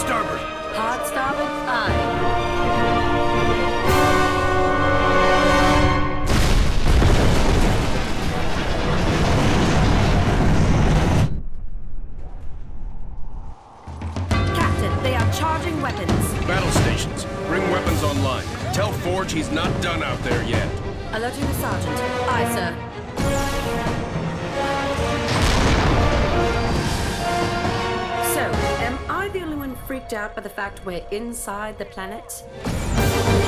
starboard. Hard starboard, aye. Captain, they are charging weapons. Battle stations, bring weapons online. Tell Forge he's not done out there yet. Alerting the sergeant. Aye, sir. So, am I the only one freaked out by the fact we're inside the planet?